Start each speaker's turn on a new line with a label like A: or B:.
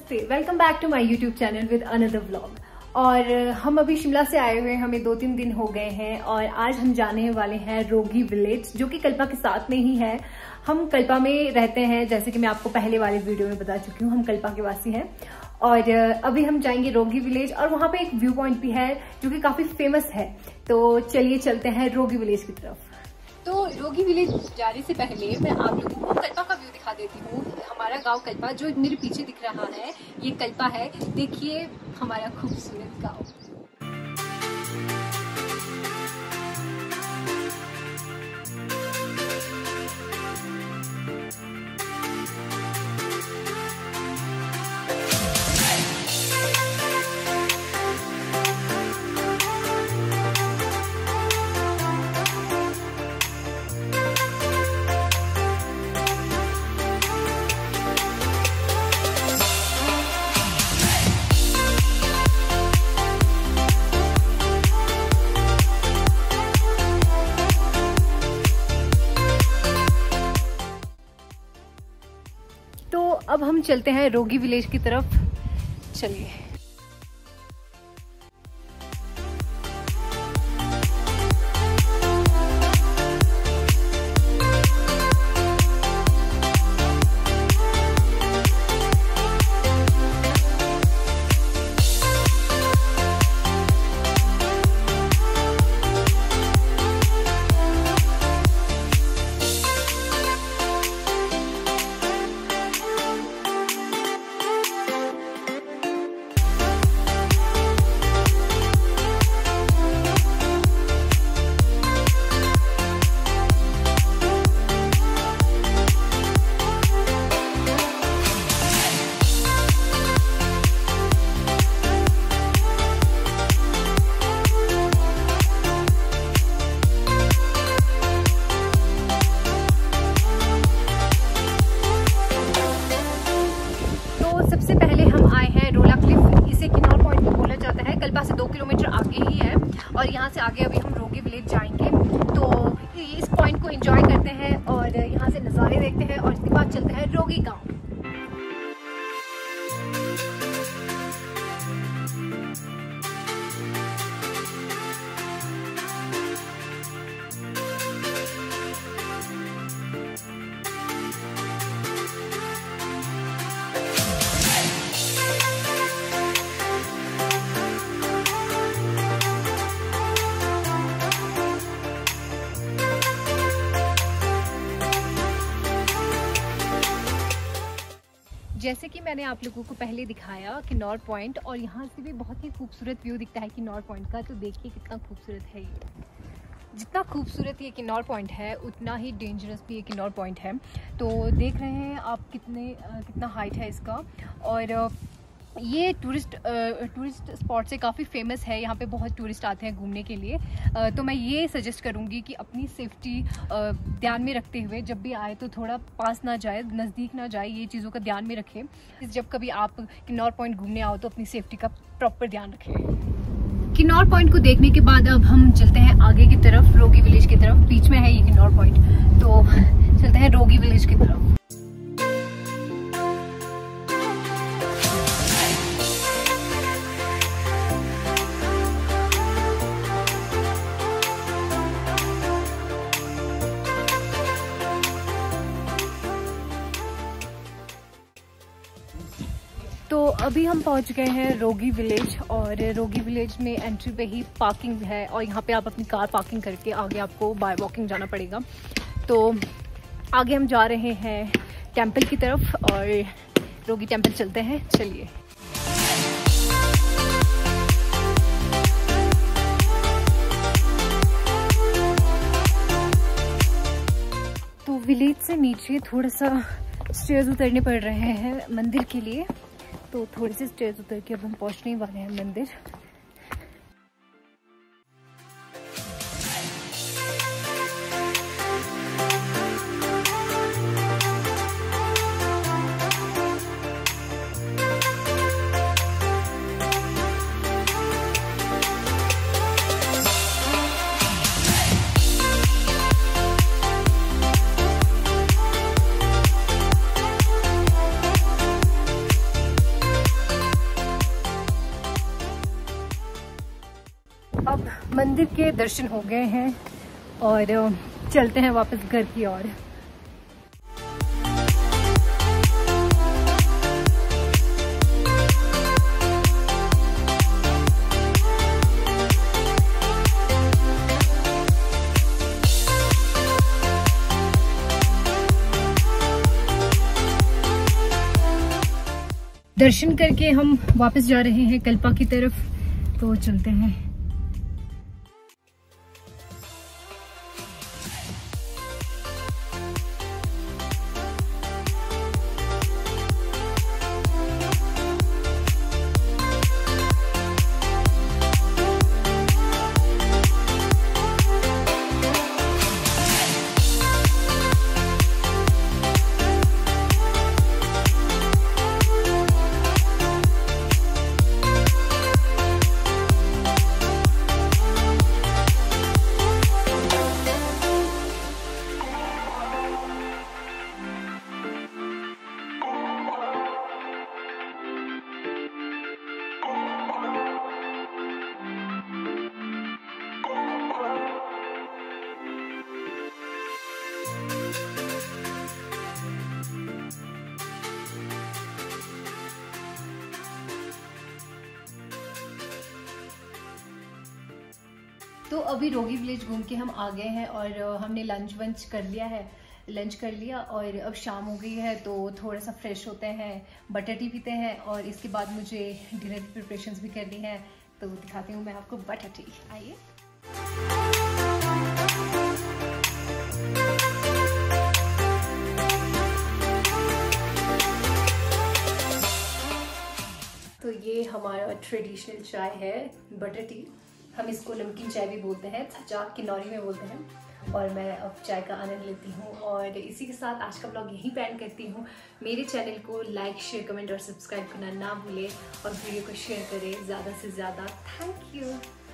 A: नमस्ते, welcome back to my YouTube channel with another vlog. और हम अभी शिमला से आए हुए, हमें 2-3 दिन हो गए हैं और आज हम जाने वाले हैं रोगी विलेज, जो कि कल्पा के साथ में ही है। हम कल्पा में रहते हैं, जैसे कि मैं आपको पहले वाले वीडियो में बता चुकी हूँ, हम कल्पा के वासी हैं। और अभी हम जाएंगे रोगी विलेज और वहां पे एक व्यू पॉइंट भी है जो कि काफी फेमस है। तो चलिए चलते हैं रोगी विलेज की तरफ। तो रोगी विलेज जाने से पहले मैं आप लोगों को कल्पा का व्यू दिखा देती हूँ। हमारा गांव कल्पा, जो मेरे पीछे दिख रहा है, ये कल्पा है। देखिए हमारा खूबसूरत गांव। तो अब हम चलते हैं रोगी विलेज की तरफ। चलिए। सबसे पहले हम आए हैं रोला क्लिफ। इसे किन्नौर पॉइंट भी बोला जाता है। कल्पा से 2 किलोमीटर आगे ही है और यहाँ से आगे अभी हम रोगी विलेज जाएंगे। तो इस पॉइंट को एंजॉय करते हैं और यहाँ से नज़ारे देखते हैं और इसके बाद चलते हैं रोगी गांव। जैसे कि मैंने आप लोगों को पहले दिखाया किन्नौर पॉइंट, और यहाँ से भी बहुत ही खूबसूरत व्यू दिखता है किन्नौर पॉइंट का। तो देखिए कितना खूबसूरत है ये। जितना खूबसूरत ये किन्नौर पॉइंट है, उतना ही डेंजरस भी ये किन्नौर पॉइंट है। तो देख रहे हैं आप कितना हाइट है इसका। और ये टूरिस्ट स्पॉट से काफ़ी फेमस है। यहाँ पे बहुत टूरिस्ट आते हैं घूमने के लिए। तो मैं ये सजेस्ट करूँगी कि अपनी सेफ्टी ध्यान में रखते हुए जब भी आए तो थोड़ा पास ना जाए, नज़दीक ना जाए, ये चीज़ों का ध्यान में रखें। जब कभी आप किन्नौर पॉइंट घूमने आओ तो अपनी सेफ्टी का प्रॉपर ध्यान रखें। किन्नौर पॉइंट को देखने के बाद अब हम चलते हैं आगे की तरफ, रोगी विलेज की तरफ। बीच में है ये किन्नौर पॉइंट, तो चलते हैं रोगी विलेज की तरफ। तो अभी हम पहुंच गए हैं रोगी विलेज, और रोगी विलेज में एंट्री पे ही पार्किंग है और यहाँ पे आप अपनी कार पार्किंग करके आगे आपको बाय वॉकिंग जाना पड़ेगा। तो आगे हम जा रहे हैं टेंपल की तरफ और रोगी टेंपल चलते हैं। चलिए। तो विलेज से नीचे थोड़ा सा स्टेयर्स उतरने पड़ रहे हैं मंदिर के लिए। तो थोड़ी सी स्टेज उतर के अब हम पहुंचने वाले हैं मंदिर। मंदिर के दर्शन हो गए हैं और चलते हैं वापस घर की ओर। दर्शन करके हम वापस जा रहे हैं कल्पा की तरफ, तो चलते हैं। तो अभी रोगी विलेज घूम के हम आ गए हैं और हमने लंच कर लिया और अब शाम हो गई है, तो थोड़ा सा फ्रेश होते हैं, बटर टी पीते हैं और इसके बाद मुझे डिनर की प्रिपरेशंस भी करनी है, तो दिखाती हूँ मैं आपको बटर टी। आइए। तो ये हमारा ट्रेडिशनल चाय है, बटर टी। हम इसको नमकीन चाय भी बोलते हैं, छाछ किन्नौरी में बोलते हैं। और मैं अब चाय का आनंद लेती हूँ और इसी के साथ आज का ब्लॉग यहीं पे एंड करती हूँ। मेरे चैनल को लाइक, शेयर, कमेंट और सब्सक्राइब करना ना भूलें और वीडियो को शेयर करें ज़्यादा से ज़्यादा। Thank you.